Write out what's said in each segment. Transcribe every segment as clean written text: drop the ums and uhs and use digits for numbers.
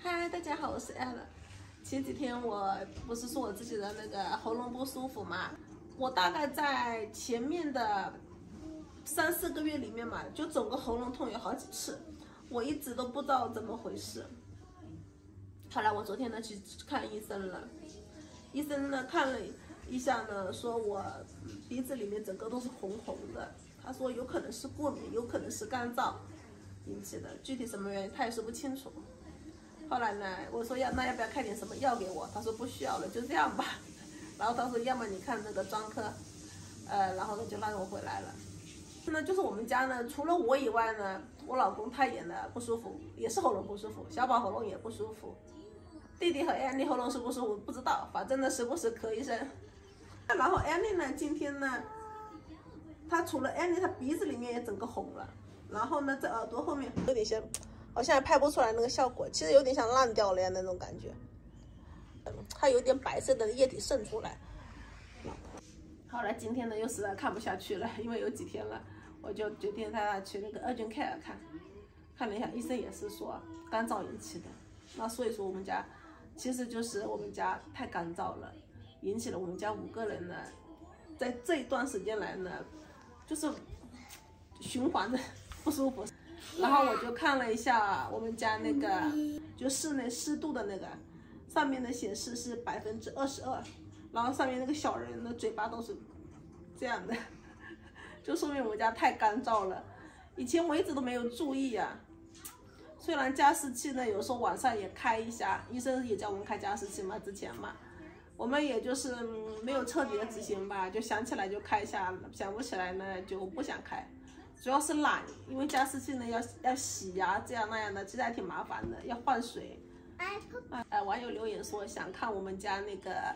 嗨，大家好，我是 Ella。前几天我不是说我自己的那个喉咙不舒服嘛，我大概在前面的3、4个月里面嘛，就整个喉咙痛有好几次，我一直都不知道怎么回事。后来我昨天呢去看医生了，医生呢看了一下呢，说我鼻子里面整个都是红红的，他说有可能是过敏，有可能是干燥引起的，具体什么原因他也说不清楚。后来呢，我说要不要开点什么药给我？他说不需要了，就这样吧。然后他说要么你看那个专科，然后呢就让我回来了。那就是我们家呢，除了我以外呢，我老公他也呢不舒服，也是喉咙不舒服，小宝喉咙也不舒服，弟弟和安妮喉咙是不舒服不知道，反正呢时不时咳一声。然后安妮呢今天呢，她除了安妮，她鼻子里面也整个红了，然后呢在耳朵后面有点像。我现在拍不出来那个效果，其实有点像烂掉了呀那种感觉，它有点白色的液体渗出来。后来今天呢又实在看不下去了，因为有几天了，我就决定带他去那个urgent care看了一下，医生也是说干燥引起的。那所以说我们家其实就是我们家太干燥了，引起了我们家5个人呢，在这一段时间来呢，就是循环的不舒服。然后我就看了一下我们家那个就室内湿度的那个，上面的显示是22%，然后上面那个小人的嘴巴都是这样的，就说明我们家太干燥了。以前我一直都没有注意啊，虽然加湿器呢有时候晚上也开一下，医生也叫我们开加湿器嘛，之前嘛，我们也就是没有彻底的执行吧，就想起来就开一下，想不起来呢就不想开。主要是懒，因为加湿器呢要洗呀，这样那样的，其实还挺麻烦的，要换水。网友留言说想看我们家那个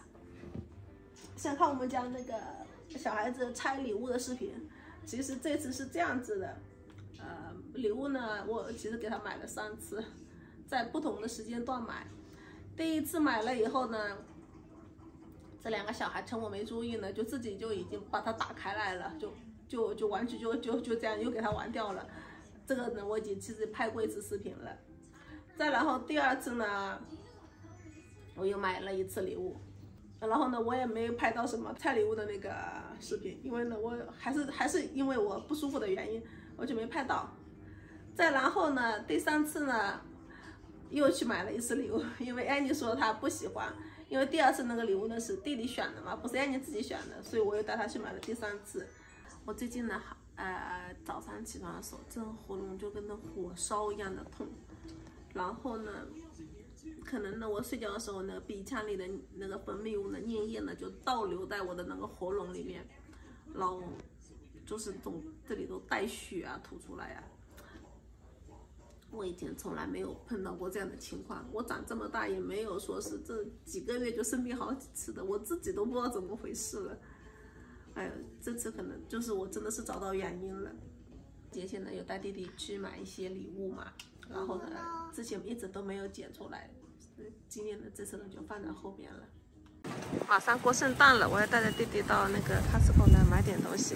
小孩子拆礼物的视频。其实这次是这样子的，礼物呢我其实给他买了3次，在不同的时间段买。第一次买了以后呢，这2个小孩趁我没注意呢，就自己就已经把它打开来了，就玩具就这样又给他玩掉了。这个呢我已经其实拍过1次视频了。再然后第2次呢，我又买了1次礼物，然后呢我也没有拍到什么拆礼物的那个视频，因为呢我还是因为我不舒服的原因，我就没拍到。再然后呢第3次呢又去买了1次礼物，因为安妮说她不喜欢，因为第2次那个礼物呢是弟弟选的嘛，不是安妮自己选的，所以我又带她去买了第3次。我最近呢，早上起床的时候，这喉咙就跟那火烧一样的痛，然后呢，可能呢我睡觉的时候呢，鼻腔里的那个分泌物呢，粘液呢就倒流在我的那个喉咙里面，然后就是这里都带血啊，吐出来啊。我以前从来没有碰到过这样的情况，我长这么大也没有说是这几个月就生病好几次的，我自己都不知道怎么回事了。哎呦，这次可能就是我真的是找到原因了。节前呢有带弟弟去买一些礼物嘛，然后呢之前一直都没有剪出来，今年的这次呢就放在后边了。马上过圣诞了，我要带着弟弟到那个 Costco 呢买点东西。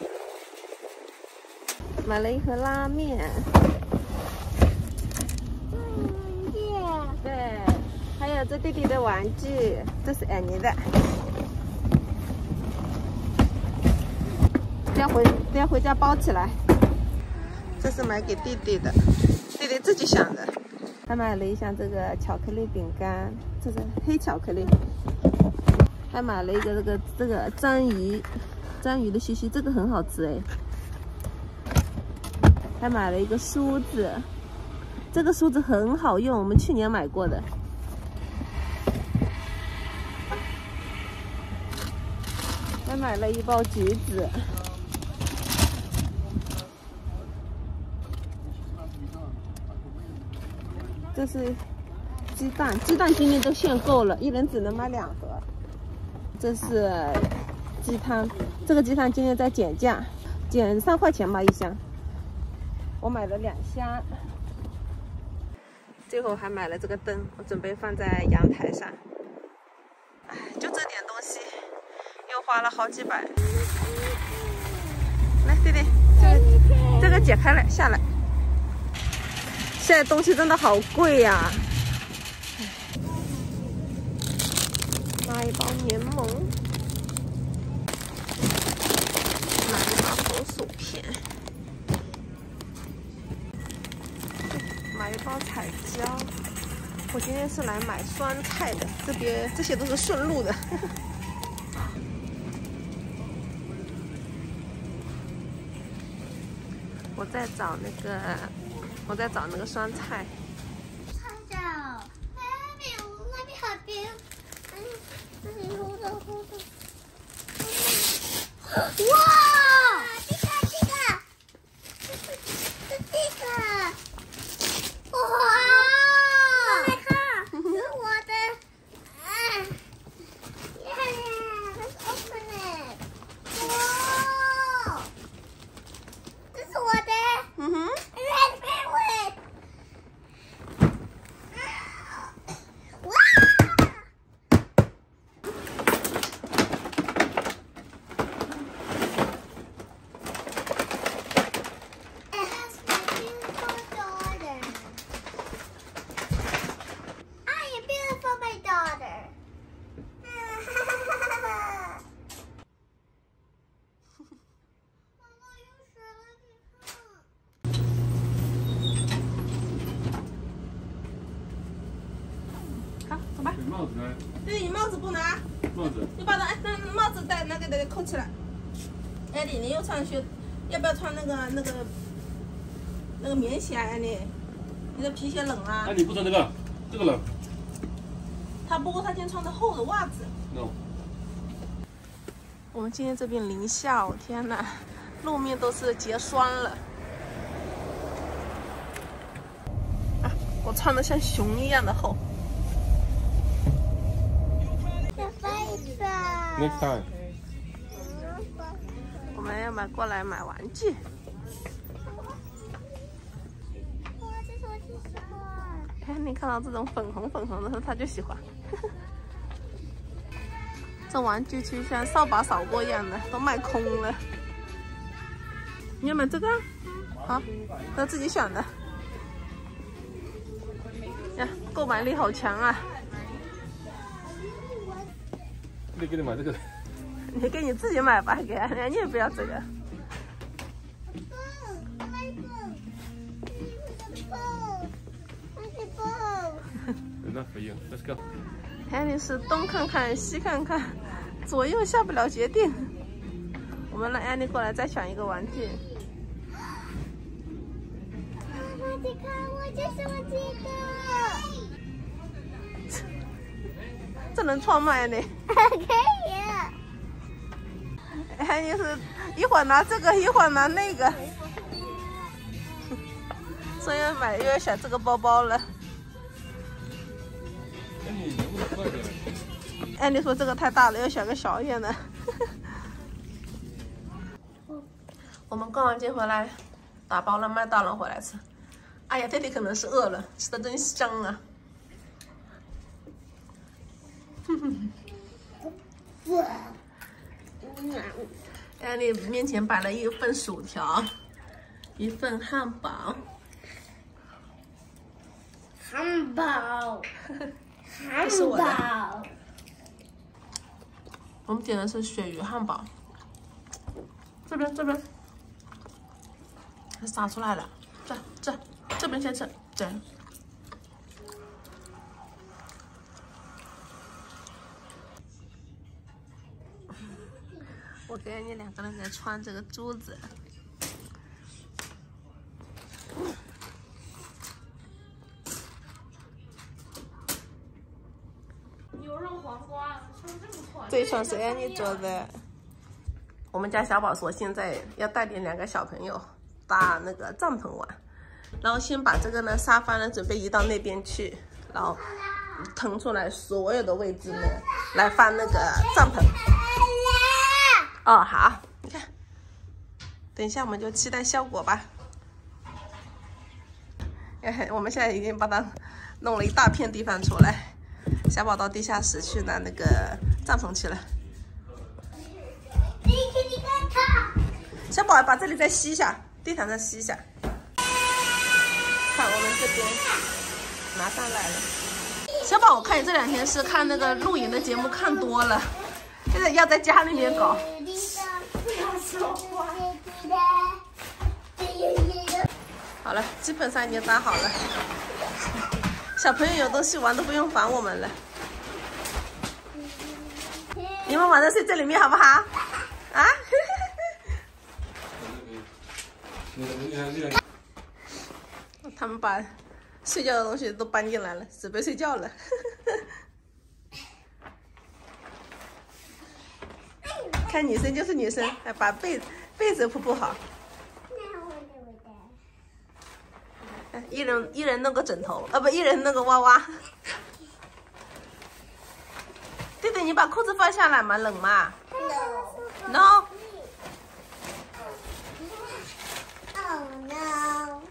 买了1盒拉面。对，还有这弟弟的玩具，这是安妮的。要回家包起来。这是买给弟弟的，弟弟自己想的。还买了一箱这个巧克力饼干，这是黑巧克力。还买了一个这个章鱼的须须，这个很好吃哎。还买了一个梳子，这个梳子很好用，我们去年买过的。还买了1包橘子。这是鸡蛋今年都限购了，1人只能买2盒。这是鸡汤，这个鸡汤今年在减价，减3块钱吧1箱。我买了2箱。最后还买了这个灯，我准备放在阳台上。哎，就这点东西，又花了好几百。来，弟弟，这个解开了，下来。现在东西真的好贵呀。 拿一包柠檬，拿一包红薯片，买一包彩椒。我今天是来买酸菜的，这些都是顺路的。我在找那个酸菜。 看到，那边好冰，这里hold着。哇，这个，哇，来看，这是我的，let's open it， 哇，这是我的， 嗯哼。 好，走吧。 帽子呢？ 对，你帽子不拿。 帽子。 你把那帽子戴得扣起来。艾丽，你又穿靴，要不要穿那个棉鞋啊？艾丽，你的皮鞋冷啊。 那你不穿这个，这个冷。 不过他今天穿的厚的袜子。 No。 我们今天这边零下，我天哪，路面都是结霜了。啊，我穿的像熊一样的厚。 Next time。 我们要过来买玩具。 哇，这是我最喜欢。 哎，你看到这种粉红的，他就喜欢。这玩具就像扫把扫过一样的，都卖空了。你要买这个？好，都自己选的。呀，购买力好强啊！ 你给你买这个， 你给你自己买吧，给你也不要这个。 那可以 ，Let's go。 爱丽丝东看看西看看，左右下不了决定。我们让安妮过来再选一个玩具。 妈妈，你看，我就是我这个。 这能穿吗，安妮？ 可以。 安妮是一会儿拿这个，一会儿拿那个，所以又要选这个包包了。 那你能不能快点？ 安妮说这个太大了，要选个小一点的。我们逛完街回来，打包了麦当劳回来吃。哎呀，弟弟可能是饿了，吃的真香啊！安妮面前摆了一份薯条，一份汉堡。 汉堡， 这是我的。 堡。 我们点的是鳕鱼汉堡。这边，它洒出来了。这边先吃，对。我跟你两个人在穿这个珠子。 牛肉黄瓜，穿这么宽。 这一双是安妮做的。我们家小宝说现在要带领2个小朋友搭那个帐篷玩，然后先把这个呢沙发呢准备移到那边去，然后腾出来所有的位置呢来放那个帐篷。哦，好，你看，等一下我们就期待效果吧。我们现在已经把它弄了一大片地方出来，小宝到地下室去拿那个帐篷去了。小宝把这里再吸一下，地毯再吸一下。看我们这边拿上来了。 小宝，我看你这2天是看那个露营的节目看多了，现在要在家里面搞。好了，基本上已经搭好了。小朋友有东西玩都不用烦我们了。你们晚上睡这里面好不好？啊？他们把睡觉的东西都搬进来了，准备睡觉了。看女生就是女生，还把被子铺好。一人弄个枕头，啊不，一人弄个娃娃。弟弟，你把裤子放下来嘛，冷嘛 ？No。 Oh no！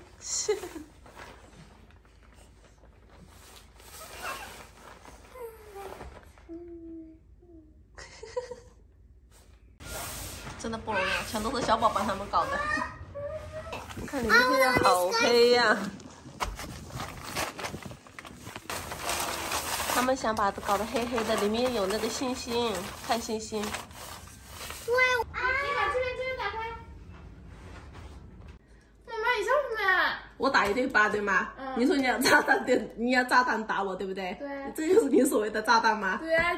真的不容易，全都是小宝帮他们搞的。看你们现在好黑呀、他们想把它搞得黑黑的，里面有那个星星，看星星。 你把这边打开。妈妈，你笑什么呀？ 我打1对8，对吗？你说你要炸弹你要炸弹打我，对不对？ 对。 这就是你所谓的炸弹吗？ 对啊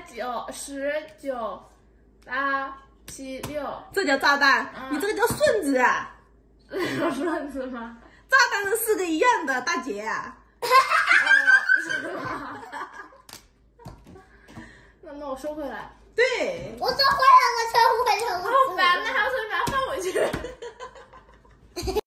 ，9、10、9、8、7、6。这叫炸弹？你这个叫顺子啊！ 有顺子吗？ 炸弹是4个一样的，大姐。 是吗？那我收回来。 对。 我收回来了，我收回来了。 好烦呐，还要说你把它放回去。